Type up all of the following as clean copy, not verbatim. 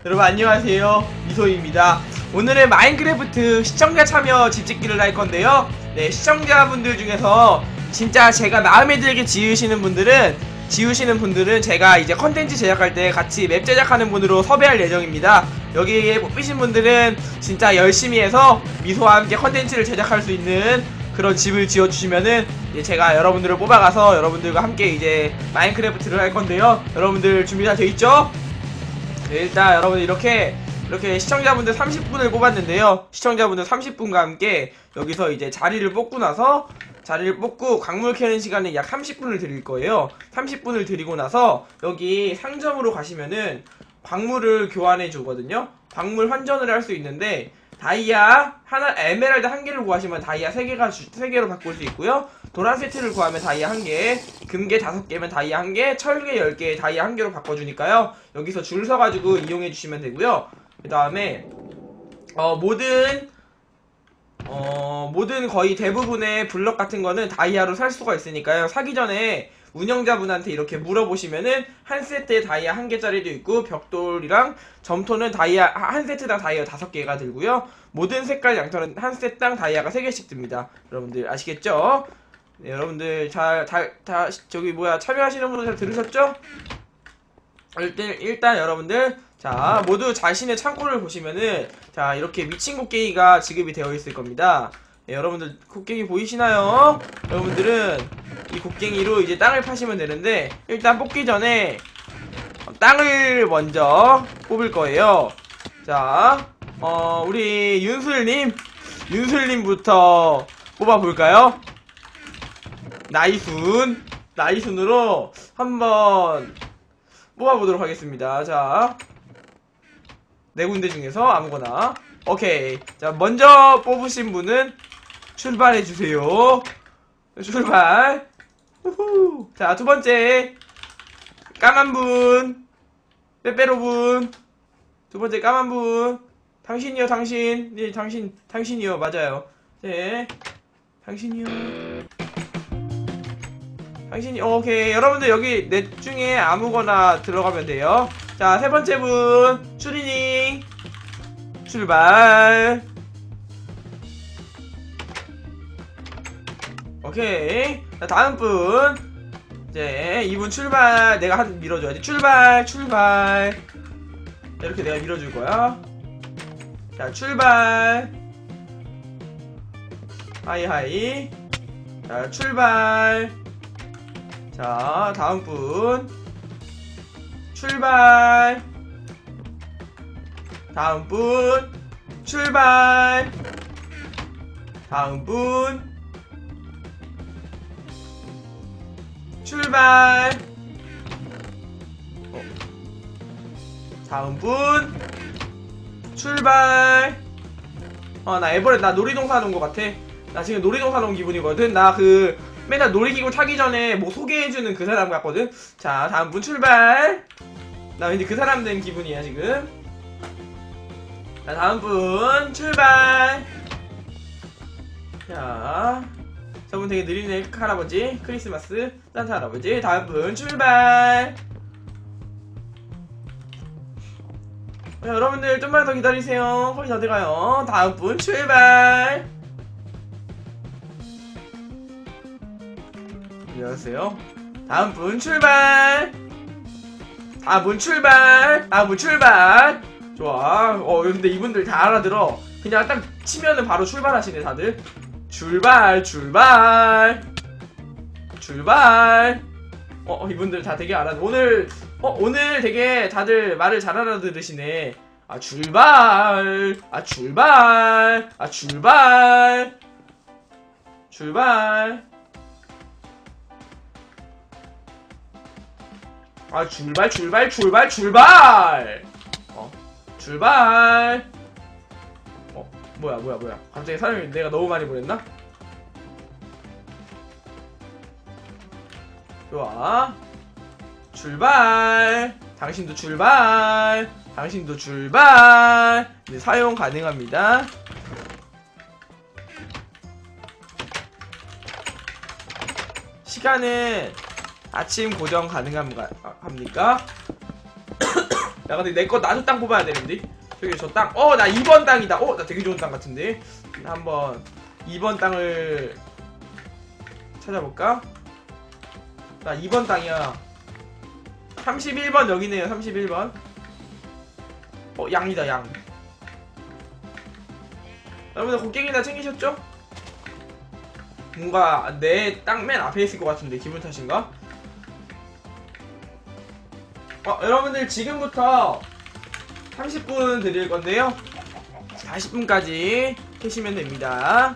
여러분 안녕하세요, 미소입니다. 오늘은 마인크래프트 시청자 참여 집짓기를 할 건데요. 네, 시청자분들 중에서 진짜 제가 마음에 들게 지으시는 분들은 제가 이제 컨텐츠 제작할 때 같이 맵 제작하는 분으로 섭외할 예정입니다. 여기에 뽑히신 분들은 진짜 열심히 해서 미소와 함께 컨텐츠를 제작할 수 있는 그런 집을 지어주시면은 이제 제가 여러분들을 뽑아가서 여러분들과 함께 이제 마인크래프트를 할 건데요. 여러분들 준비 다 되어있죠? 네, 일단 여러분들 이렇게 시청자분들 30분을 뽑았는데요. 시청자분들 30분과 함께 여기서 이제 자리를 뽑고 나서 광물 캐는 시간에 약 30분을 드릴 거예요. 30분을 드리고 나서 여기 상점으로 가시면은 광물을 교환해 주거든요. 광물 환전을 할 수 있는데 다이아 하나, 에메랄드 1개를 구하시면 다이아 3개로 바꿀 수 있고요. 도란 세트를 구하면 다이아 1개, 금괴 5개면 다이아 1개, 철괴 10개, 다이아 1개로 바꿔주니까요. 여기서 줄 서가지고 이용해 주시면 되고요. 그 다음에 모든 거의 대부분의 블럭 같은 거는 다이아로 살 수가 있으니까요. 사기 전에 운영자분한테 이렇게 물어보시면은 한 세트에 다이아 1개짜리도 있고, 벽돌이랑 점토는 다이아 한 세트당 다이아 5개가 들고요. 모든 색깔 양털은 한 세트당 다이아가 3개씩 듭니다. 여러분들 아시겠죠? 네, 여러분들 참여하시는 분들 잘 들으셨죠? 일단 여러분들 자, 모두 자신의 창고를 보시면은 자, 이렇게 미친 곡괭이가 지급이 되어 있을 겁니다. 네, 여러분들 곡괭이 보이시나요? 여러분들은 이 곡괭이로 이제 땅을 파시면 되는데, 일단 뽑기 전에 땅을 먼저 뽑을 거예요. 자, 우리 윤술님부터 뽑아볼까요? 나이순으로 한번 뽑아보도록 하겠습니다. 자, 4군데 중에서 아무거나. 오케이. 자, 먼저 뽑으신 분은 출발해주세요. 출발. 우후. 자, 2번째 까만분, 빼빼로분. 2번째 까만분. 당신이요, 당신. 네, 당신이요. 맞아요. 네, 당신이요. 오케이. 여러분들 여기 넷 중에 아무거나 들어가면 돼요. 자, 3번째 분 추리닝 출발. 오케이. 자, 다음 분 이제 이분 출발. 내가 밀어줘야지. 출발. 자, 이렇게 내가 밀어줄 거야. 자, 출발. 하이. 자, 출발. 자, 다음 분 출발. 다음 분 출발. 다음 분 출발. 다음 분 출발. 나 에버랜드, 나 놀이동산 온 것 같아. 나 지금 놀이동산 온 기분이거든. 나 맨날 놀이기구 타기 전에 뭐 소개해주는 그 사람 같거든. 자, 다음 분 출발. 나 왠지 그 사람 된 기분이야 지금. 자, 다음 분 출발. 자, 저분 되게 느리네. 할아버지, 크리스마스 산타 할아버지. 다음 분 출발. 여러분들 좀만 더 기다리세요. 거의 다 돼가요. 다음 분 출발. 안녕하세요. 다음 분 출발. 다음 분 출발. 좋아. 근데 이분들 다 알아들어. 그냥 딱 치면은 바로 출발하시네 다들. 출발. 이분들 다 되게 알아들어. 오늘 되게 다들 말을 잘 알아들으시네. 출발. 출발. 뭐야. 갑자기 사람이 내가 너무 많이 보냈나? 좋아. 출발. 당신도 출발. 이제 사용 가능합니다. 시간은 아침 고정 가능합니까? 야 근데 내 거 나도 땅 뽑아야 되는데. 저기 저 땅. 나 2번 땅이다. 나 되게 좋은 땅 같은데. 한번 2번 땅을 찾아볼까? 나 2번 땅이야. 31번 여기네요. 31번. 양이다 양. 여러분들 곡괭이 다 챙기셨죠? 뭔가 내 땅 맨 앞에 있을 것 같은데 기분 탓인가? 여러분들 지금부터 30분 드릴 건데요. 40분까지 계시면 됩니다.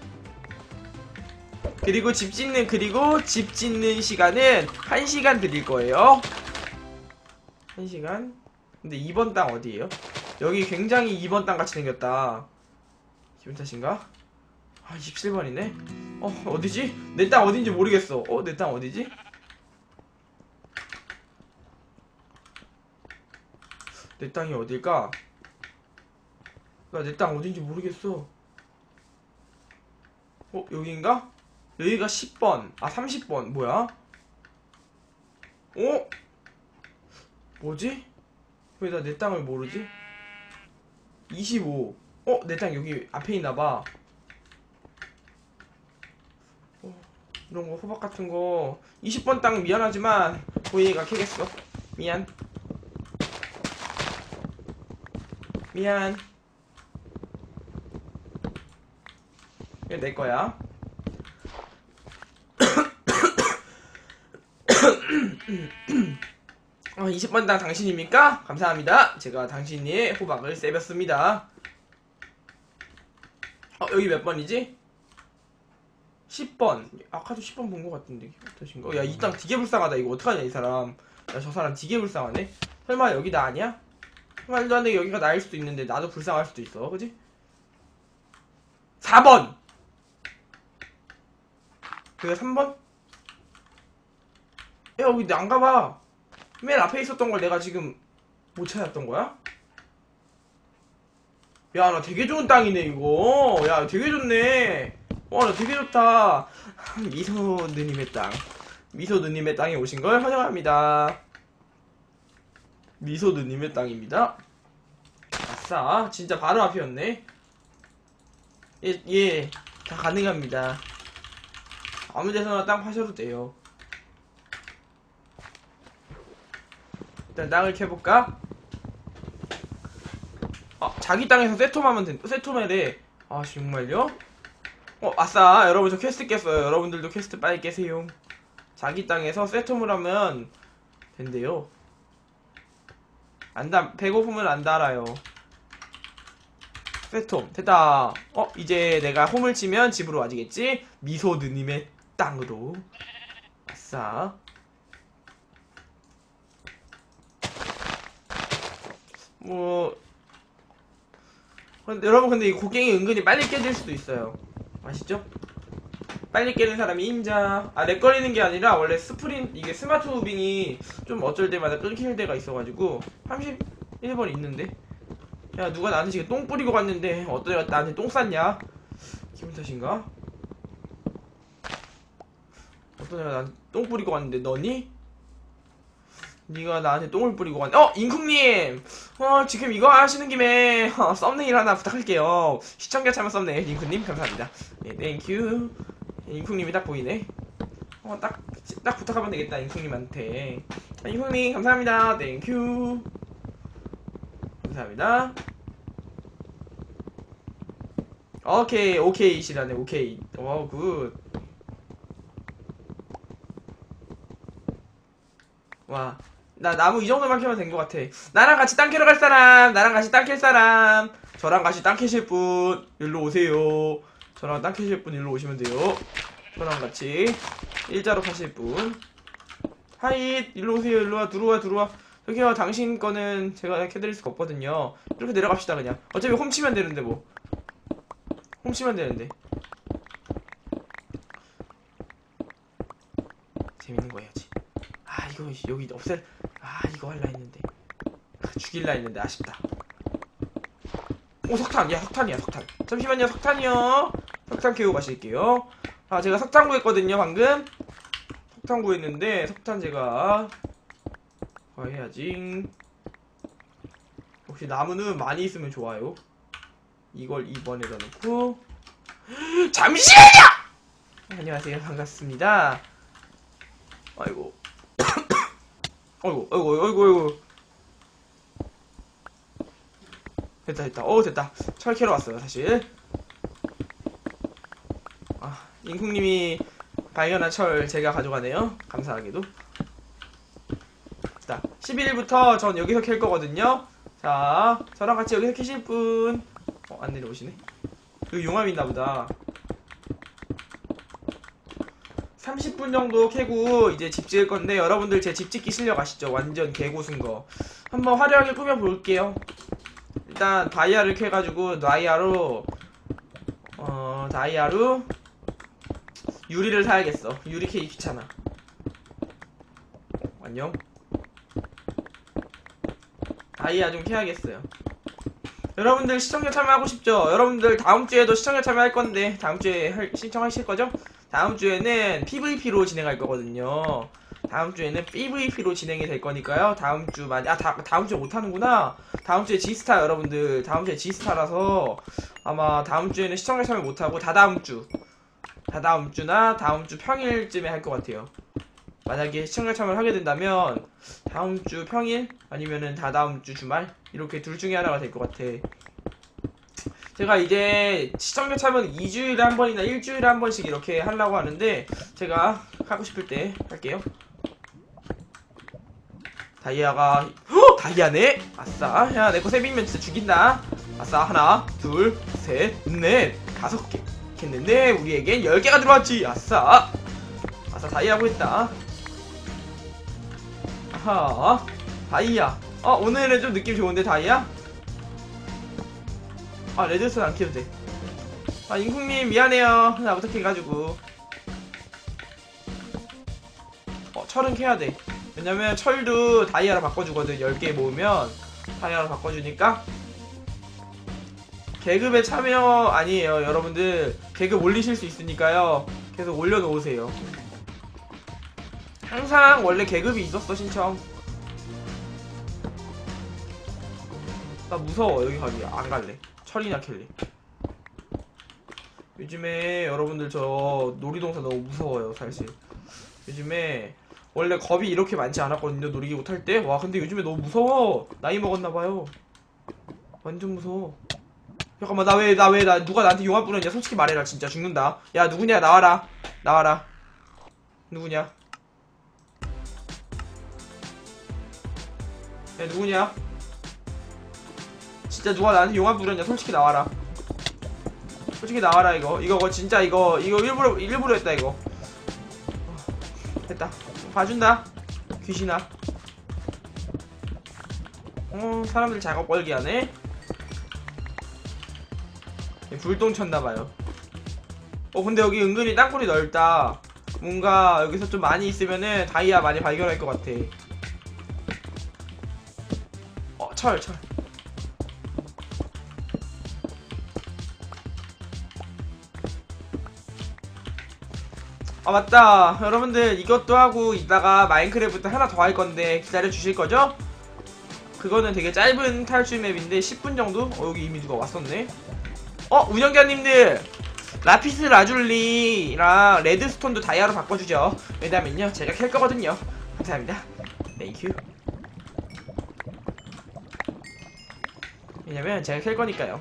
그리고 집 짓는 시간은 1시간 드릴 거예요. 1시간? 근데 2번 땅 어디에요? 여기 굉장히 2번 땅 같이 생겼다. 기분 탓인가? 27번이네? 어디지? 내 땅 어딘지 모르겠어. 내 땅 어디지? 내 땅이 어딜까? 나 내 땅 어딘지 모르겠어. 여기인가? 여기가 10번. 30번. 뭐야? 뭐지? 왜 나 내 땅을 모르지? 25. 내 땅 여기 앞에 있나봐. 이런거 호박 같은거 20번 땅 미안하지만 보이가 캐겠어. 미안. 이거 내거야. 20번 땅 당신입니까? 감사합니다. 제가 당신의 호박을 세볐습니다. 여기 몇 번이지? 10번. 아까도 10번 본 것 같은데 어떠신가? 야, 이 땅 되게 불쌍하다. 이거 어떡하냐 이 사람. 야, 저 사람 되게 불쌍하네. 설마 여기 나 아니야? 말도 안 되게 여기가 나일 수도 있는데 나도 불쌍할 수도 있어. 그지? 4번! 그게 3번? 야, 여기 안 가봐. 맨 앞에 있었던 걸 내가 지금 못 찾았던 거야? 야, 나 되게 좋은 땅이네 이거. 야, 되게 좋네. 나 되게 좋다. 미소 누님의 땅. 미소 누님의 땅에 오신 걸 환영합니다. 미소 누님의 땅입니다. 아싸, 진짜 바로 앞이었네. 예, 다 가능합니다. 아무 데서나 땅 파셔도 돼요. 일단 땅을 캐볼까? 자기 땅에서 세톰하면 세톰해래. 정말요? 아싸, 여러분 저 퀘스트 깼어요. 여러분들도 퀘스트 빨리 깨세요. 자기 땅에서 세톰을 하면 된대요. 배고픔을 안 달아요. 세톰 됐다. 이제 내가 홈을 치면 집으로 와지겠지? 미소 누님의 땅으로. 아싸. 여러분 근데 이 곡괭이 은근히 빨리 깨질 수도 있어요. 아시죠? 빨리 깨는 사람이 임자. 렉 걸리는 게 아니라 원래 이게 스마트 무빙이 좀 어쩔 때마다 끊길 때가 있어가지고 31번 있는데. 야, 누가 나한테 지금 똥 뿌리고 갔는데 어떤 애가 나한테 똥 쌌냐? 기분 탓인가? 어떤 애가 나한테 똥 뿌리고 갔는데 너니? 니가 나한테 똥을 뿌리고 갔네. 잉쿵님! 지금 이거 하시는 김에 썸네일 하나 부탁할게요. 시청자 참여 썸네일. 잉쿵님 감사합니다. 네, 땡큐. 잉쿵님이 딱 보이네. 딱 부탁하면 되겠다 잉쿵님한테. 잉쿵님 감사합니다. 땡큐. 감사합니다. 오케이 시라네. 오케이. 굿. 와, 나 나무 이 정도만 캐면 된 것 같아. 나랑 같이 땅 캐러 갈 사람, 나랑 같이 땅 캘 사람, 저랑 같이 땅 캐실 분 일로 오세요. 저랑 땅 캐실 분 일로 오시면 돼요. 저랑 같이 일자로 파실 분. 하이, 일로 오세요. 일로 와. 들어와. 여기요. 당신 거는 제가 캐드릴 수가 없거든요. 이렇게 내려갑시다 그냥. 어차피 홈치면 되는데 뭐. 홈치면 되는데. 재밌는 거 해야지. 이거 여기 이거 할라 했는데. 죽일라 했는데 아쉽다. 석탄. 야, 석탄이야 석탄. 잠시만요. 석탄이요. 석탄 캐고 가실게요. 제가 석탄 구했거든요 방금. 석탄 구했는데 석탄 제가 해야지. 역시 나무는 많이 있으면 좋아요. 이걸 2번에다 놓고 잠시만요! 안녕하세요. 반갑습니다. 아이고 아이고 됐다. 됐다. 철 캐러 왔어요 사실. 인쿵님이 발견한 철 제가 가져가네요. 감사하게도. 자, 11일부터 전 여기서 캘 거거든요. 자, 저랑 같이 여기서 캐실 분. 안 내려오시네. 여기 용암 있나 보다. 30분 정도 캐고 이제 집 지을 건데, 여러분들 제 집 짓기 실력 아시죠? 완전 개고수인 거. 한번 화려하게 꾸며 볼게요. 일단 다이아를 캐가지고 다이아로 유리를 사야겠어. 유리 캐기 귀찮아. 안녕. 다이아 좀 캐야겠어요. 여러분들 시청자 참여하고 싶죠? 여러분들 다음주에도 시청자 참여할 건데, 다음주에 신청하실 거죠? 다음주에는 PVP로 진행할 거거든요. 다음주에는 PVP로 진행이 될 거니까요. 다음주 다음주에 못하는구나. 다음주에 G스타 여러분들, 다음주에 G스타라서 아마 다음주에는 시청자 참여 못하고 다다음주나 다음주 평일쯤에 할 것 같아요. 만약에 시청자 참여를 하게 된다면 다음주 평일 아니면은 다다음주 주말 이렇게 둘 중에 하나가 될 것 같아. 제가 이제 시청자 참여는 2주일에 한 번이나 1주일에 한 번씩 이렇게 하려고 하는데, 제가 하고 싶을 때 할게요. 다이아가 다이아네? 아싸. 야, 내 거 세비면 진짜 죽인다. 아싸. 하나 둘 셋 넷 5개 했는데 우리에겐 10개가 들어왔지. 아싸. 다이아 구했다. 아하. 다이아. 오늘은 좀 느낌 좋은데 다이아? 레드스톤 안 키워도 돼. 인쿵님 미안해요. 나 부탁해가지고. 철은 캐야 돼. 왜냐면 철도 다이아로 바꿔주거든. 10개 모으면 다이아로 바꿔주니까. 계급에 참여 아니에요. 여러분들 계급 올리실 수 있으니까요. 계속 올려놓으세요. 항상 원래 계급이 있었어. 신청. 나 무서워. 여기 가기 안 갈래. 철이나 캘래. 요즘에 여러분들 저 놀이동산 너무 무서워요. 사실 요즘에 원래 겁이 이렇게 많지 않았거든요. 놀이기구 탈 때. 와, 근데 요즘에 너무 무서워. 나이 먹었나봐요. 완전 무서워. 잠깐만, 누가 나한테 용암 뿌렸냐? 솔직히 말해라. 진짜 죽는다. 야, 누구냐? 나와라. 누구냐? 야, 누구냐? 진짜 누가 나한테 용암 뿌렸냐? 솔직히 나와라. 이거 진짜 이거 일부러 했다. 이거 됐다. 봐준다. 귀신아. 사람들 작업 걸기 하네. 불똥 쳤나봐요. 근데 여기 은근히 땅굴이 넓다. 뭔가 여기서 좀 많이 있으면은 다이아 많이 발견할 것 같아. 철. 맞다. 여러분들 이것도 하고 이따가 마인크래프트 하나 더 할 건데 기다려 주실 거죠? 그거는 되게 짧은 탈출 맵인데 10분 정도? 여기 이미 누가 왔었네. 운영자님들, 라피스 라줄리랑 레드스톤도 다이아로 바꿔주죠. 왜냐면요, 제가 캘 거거든요. 감사합니다. 땡큐. 왜냐면 제가 캘 거니까요.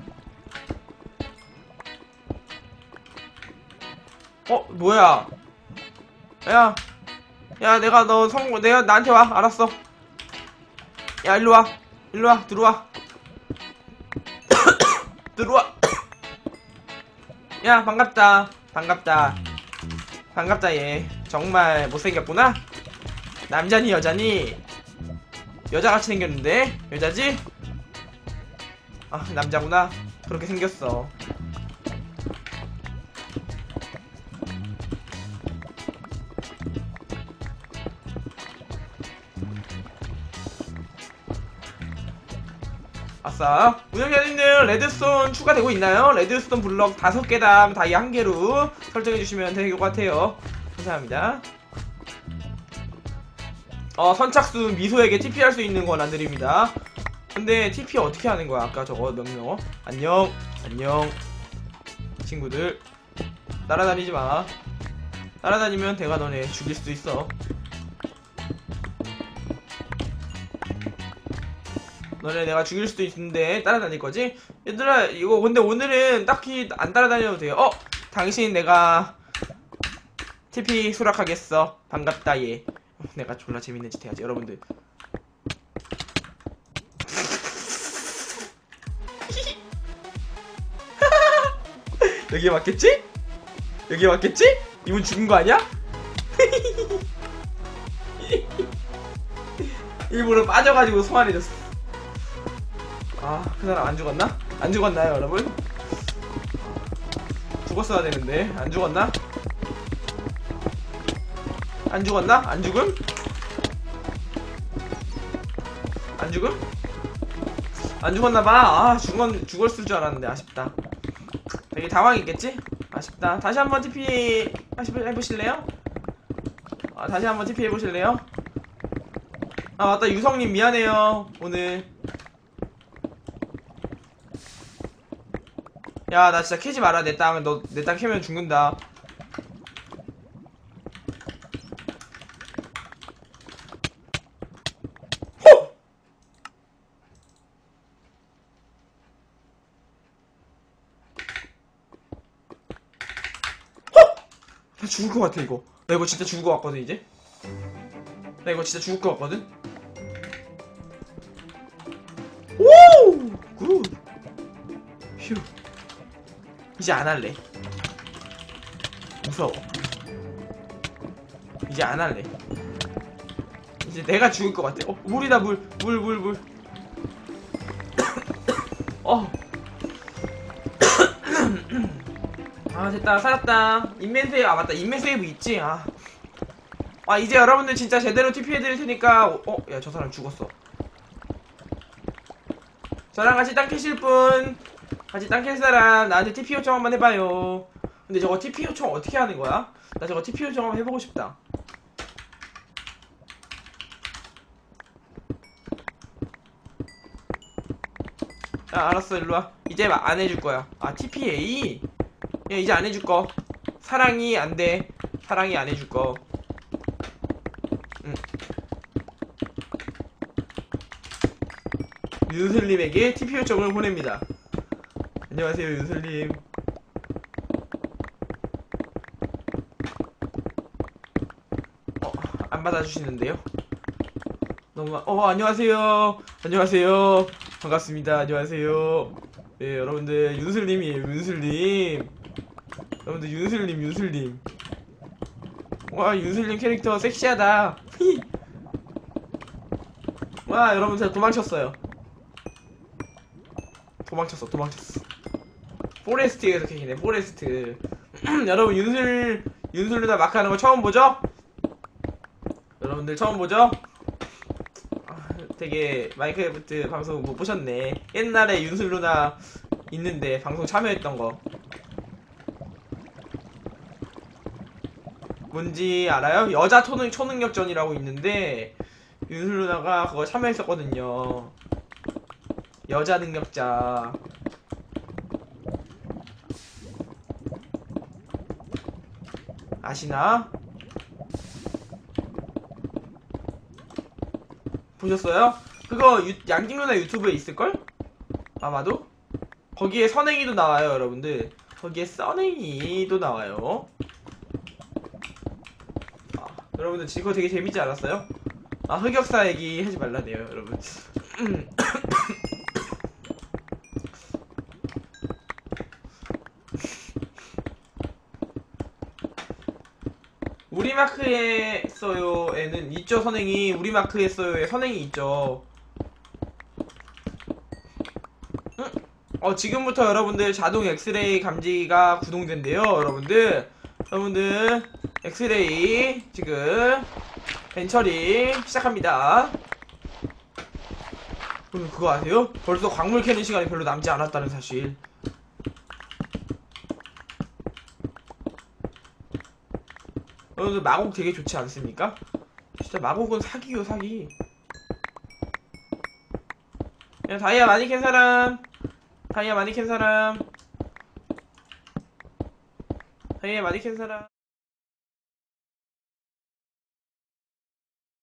뭐야? 야, 내가 나한테 와. 알았어. 야, 일로와. 들어와. 야, 반갑다. 얘. 정말 못생겼구나? 남자니 여자니? 여자같이 생겼는데? 여자지? 남자구나. 그렇게 생겼어. 아싸. 운영자님들 레드스톤 추가되고 있나요? 레드스톤 블럭 5개당 다이아 1개로 설정해주시면 될 것 같아요. 감사합니다. 선착순 미소에게 TP 할 수 있는 건 안 드립니다. 근데 TP 어떻게 하는 거야? 아까 저거 명령어? 안녕 안녕 친구들 따라다니지 마. 따라다니면 내가 너네 죽일 수도 있어. 너네 내가 죽일 수도 있는데 따라다닐 거지? 얘들아 이거 근데 오늘은 딱히 안 따라다녀도 돼요. 당신 내가 TP 수락하겠어. 반갑다 얘. 내가 졸라 재밌는 짓 해야지 여러분들. 여기에 맞겠지? 여기에 맞겠지? 이분 죽은 거 아니야? 일부러 빠져가지고 소환해줬어. 아, 그 사람 안 죽었나? 안 죽었나요, 여러분? 죽었어야 되는데 안 죽었나? 안 죽었나? 안 죽음? 안 죽음? 안 죽었나봐. 아, 죽었을 줄 알았는데 아쉽다. 되게 당황했겠지? 아쉽다. 다시 한번 TP 해보실래요? 다시 한번 TP 해보실래요? 아 맞다, 유성님 미안해요 오늘. 야 나 진짜 캐지 마라. 내 땅 너 내 땅 캐면 죽는다. 호! 나 죽을 것 같아 이거. 나 이거 진짜 죽을 것 같거든 이제. 나 이거 진짜 죽을 것 같거든. 오! 굿. 휴. 이제 안 할래. 무서워. 이제 안 할래. 이제 내가 죽을 것 같아. 물이다 물. 아 됐다 살았다. 인맨세이브 맞다. 인맨세이브 있지. 이제 여러분들 진짜 제대로 TP 해드릴 테니까. 야 저 사람 죽었어. 저랑 같이 땅 캐실 분, 같이 땅 캘 사람 나한테 TP 요청 한번 해봐요. 근데 저거 TP 요청 어떻게 하는 거야? 나 저거 TP 요청 한번 해보고 싶다. 야 알았어 일로와. 이제 안 해줄 거야. TPA? 야 이제 안 해줄 거. 사랑이 안 돼. 사랑이 안 해줄 거. 윤슬님에게 TP 요청을 보냅니다. 안녕하세요 윤슬님. 안 받아주시는데요? 너무 안녕하세요. 안녕하세요. 반갑습니다. 안녕하세요. 네 여러분들 윤슬님이에요. 윤슬님. 여러분들 윤슬님. 와 윤슬님 캐릭터 섹시하다. 와 여러분 제가 도망쳤어요. 도망쳤어. 포레스트에서 캐기네. 포레스트. 여러분 윤슬루나 마크 하는 거 처음 보죠? 여러분들 처음 보죠? 되게 마인크래프트 방송 못 보셨네. 옛날에 윤슬루나 있는데 방송 참여했던 거 뭔지 알아요? 여자 초능력전이라고 있는데 윤슬루나가 그거 참여했었거든요. 여자 능력자. 아시나? 보셨어요? 그거 양띵누나 유튜브에 있을걸? 아마도? 거기에 선행이도 나와요 여러분들. 거기에 써냉이도 나와요. 여러분들 그거 되게 재밌지 않았어요? 흑역사 얘기 하지 말라네요 여러분. 우리마크에 써요에는 있죠 선행이. 우리마크에 써요에 선행이 있죠. 지금부터 여러분들 자동 엑스레이 감지가 구동된대요 여러분들. 엑스레이 지금 벤처리 시작합니다. 그거 아세요? 벌써 광물 캐는 시간이 별로 남지 않았다는 사실. 여러분들 마곡 되게 좋지 않습니까? 진짜 마곡은 사기요 사기. 야, 다이아 많이 캔 사람. 다이아 많이 캔 사람. 다이아 많이 캔 사람.